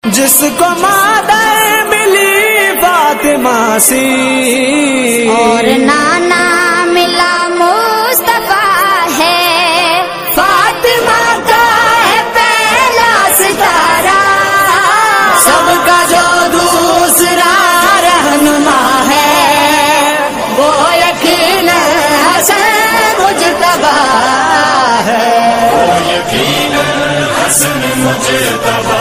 जिसको मादर मिली फातिमा सी और नाना मिला मुस्तफा है, फातिमा का है पहला सितारा, सबका जो दूसरा रहनुमा है वो यकीन हसन मुजतबा है, वो यकीन हसन मुजतबा।